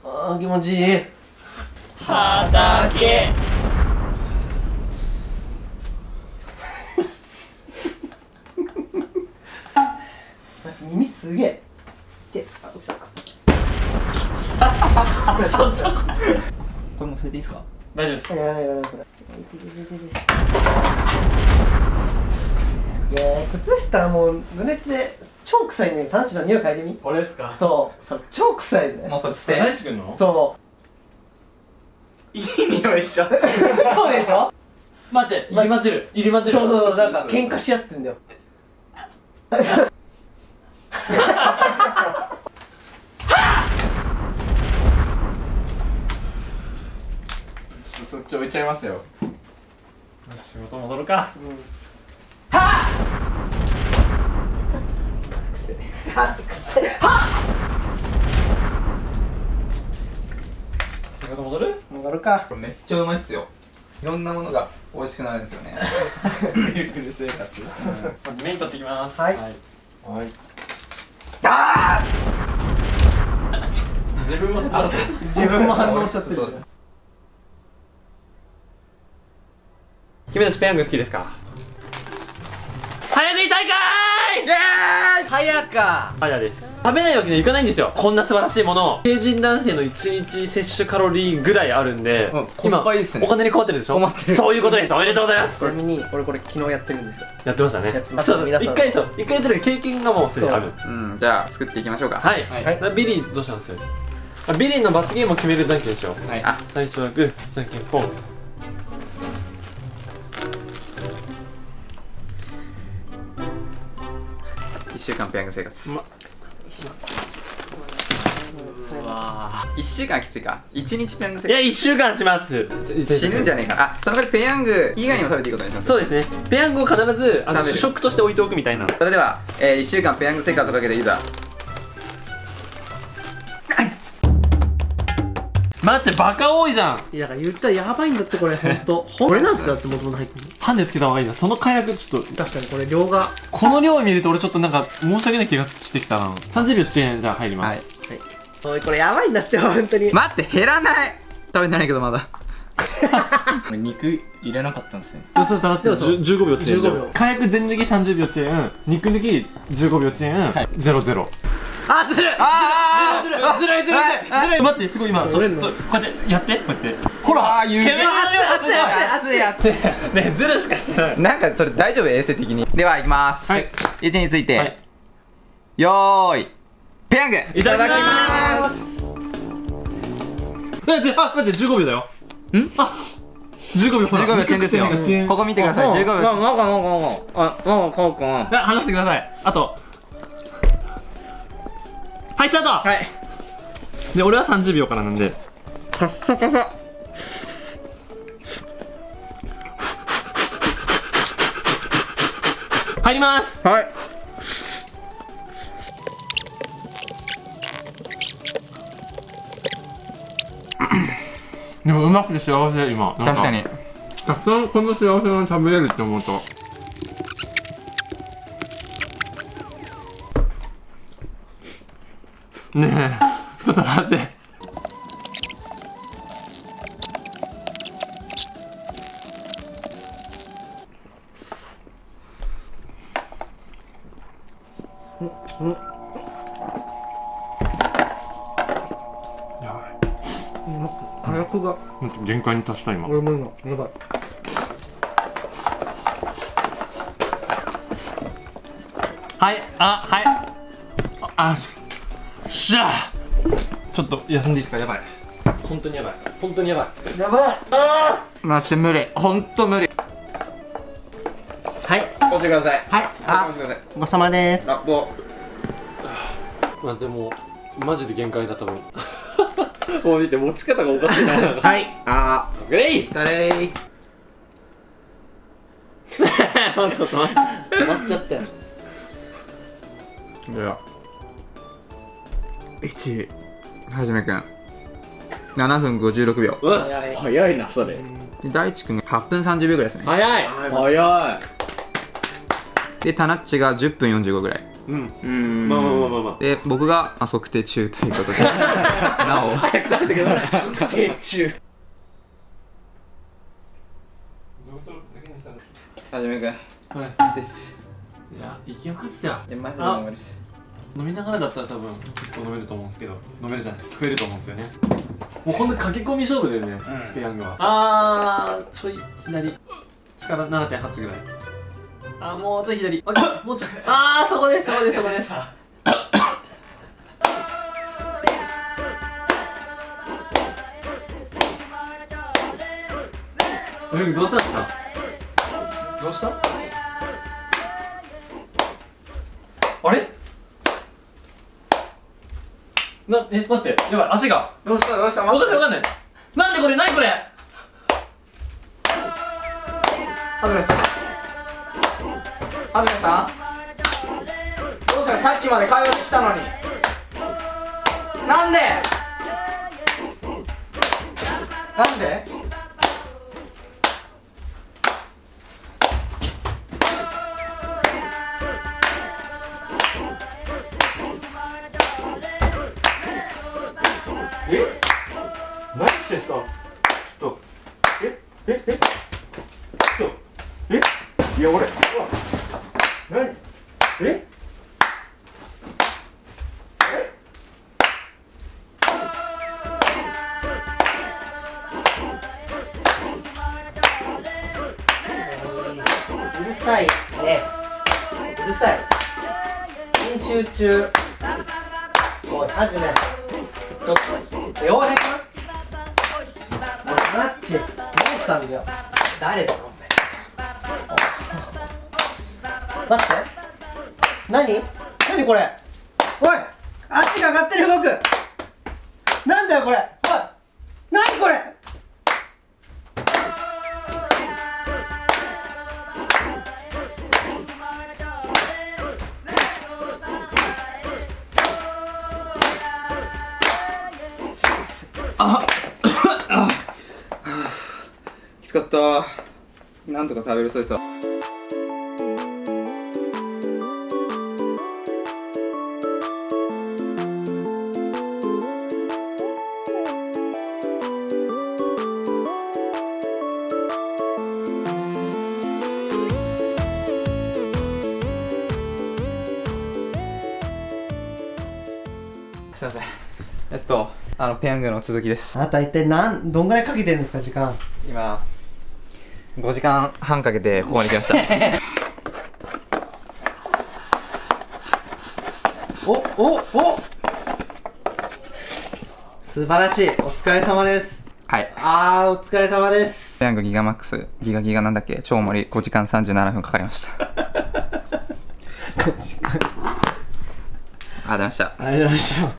あー気持ちいい。 畑。 耳すげえ。で、あ、落ちた。 そんなこと。 これもそれでいいですか？ 大丈夫です。 やらないそれ。靴下もう濡れて超臭いね。タンチの匂い嗅いでみ。 これですか？ そうそれ超臭いね。 もうそれ捨て。 誰作るの？ そいい匂いしちゃう。 うそうでしょ。 待って、入り混じる。入り混じる。 そうそうなんか喧嘩し合ってんだよ。 そっち置いちゃいますよ。 仕事戻るか。 くせえはっくせえは仕事戻る？ っ戻るか。 これめっちゃうまいっすよ。いろんなものが美味しくなるんですよね。 ミルクル生活。メイン取ってきます。 はいはい。 あ自分も。 ー自分も反応しちゃってる。 そう君たちペヤング好きですか？早食い大会！ イエーイ！ 早か。 早です。食べないわけにはいかないんですよ。こんな素晴らしいものを。成人男性の1日摂取カロリーぐらいあるんで、 うんコスパいいっすね今お金に困ってるでしょ。 困ってる。 そういうことです。おめでとうございます。 ちなみに俺これ昨日やってるんですよ。 やってましたね。 やってますそう皆さん一回やってる経験がもうすでにある。 うん、じゃあ作っていきましょうか。 はい。 はいビリーどうしたんですよ。ビリーの罰ゲームを決めるじゃんけんしよう。 はい。あ、 最初はグー、じゃんけんポン。 1週間ペヤング生活。1週間はきついか。1日ペヤング生いや、1週間します。 活。死ぬんじゃねえかな。あ、その代わりペヤング以外にも食べていいことにします。 そうですね。ペヤングを必ず食べる主食として置いておくみたいな。 それでは、1週間ペヤング生活をかけていざ。 待って、バカ多いじゃん。 いやだから言ったらやばいんだってこれほんと。これなんつだってもともと入ってるハンデつけた方がいいな。その火薬ちょっと、 確かにこれ量が。 この量を見ると俺ちょっとなんか申し訳ない気がしてきたな。30秒遅延じゃあ入りまはいす。。 おいこれやばいんだって本当に。 待って、減らない食べてないけどまだ。 肉入れなかったんですね。 そうだって15秒遅延。 15秒火薬全抜き30秒遅延、肉抜き15秒遅延、00。 あずるいあずるいずるいずるいずるい。 待って、すごい今、ちょっと、こうやってやって、こうやって。ほらあー湯気煙の量がすごい熱い熱いね、ずるしかしてない。 なんかそれ大丈夫衛生的に。では、いきます。 はい位置について。 はいよーい。ペヤングいただきまーす。待って、15秒だよ。あ、15秒ほら。 15秒遅延ですよ肉遅延。 ここ見てください。15秒。 話してください。あと。はい、スタート。 はい。 で、俺は30秒からなんで。 カッサカサ。 入ります。 はい。 でもうまくて幸せ、今。なん確かに。 たくさんこの幸せが食べれるって思うと。ねえ、ちょっと待って。やばい。 火薬がほんと限界に達した今。 俺も今やばい。 はい、はい。しゃあ。ちょっと休んでいいですか。やばい。本当にやばい。本当にやばい。やばい。 待って、無理。ほんと無理。 はい押してください。 はい。あ押してください。 ごちそうさまです。 ラップを。 まあでもマジで限界だと思う。もう見て持ち方がおかしいな。 はい。あグレイ。 ー。疲れー。 ちょっと待って。 終わっちゃったよ。 では。1。はじめくん。7分56秒。 うっ。 早いな、それ。 で大地くんが8分30秒ぐらいですね。 早い。 早い。 で、タナッチが10分45ぐらい。 うんまあまあまあまあまあで僕が測定中ということでなお測定中。 はじめくんはい失礼しいや行きますよマジで飲めるし飲みながらだったら多分結構飲めると思うんですけど飲めるじゃない食えると思うんですよねもうほんと駆け込み勝負だよね、ペヤングはちょい左力 7.8 ぐらいもうちょい左もうちょいそこですそこですそこですどうしたんですかどうしたあれ待ってやばい足がどうしたわかんないわかんないなんでこれ何これはじめさんはじめさんどうしたさっきまで会話できたのになんでなんで何してんすかちょっといや俺何うるさいね。うるさい。練習中。おい、はじめ。ちょっと、傭兵かおい、ナッチ。どうしたんだよ。誰だろ、お前。待って。何これ。おい、足が勝手に動く。なんだよ、これ。おい、何これ。 きつかったなんとか食べるそうですわすいませんペヤングの続きですあなた一体どんぐらいかけてるんですか、時間。 今5時間半かけてここに来ましたお素晴らしい。お疲れ様です。 はいお疲れ様です。 ペヤングギガマックスギガなんだっけ超盛り5時間37分かかりました 5時間。 ありがとうございましたありがとうございました。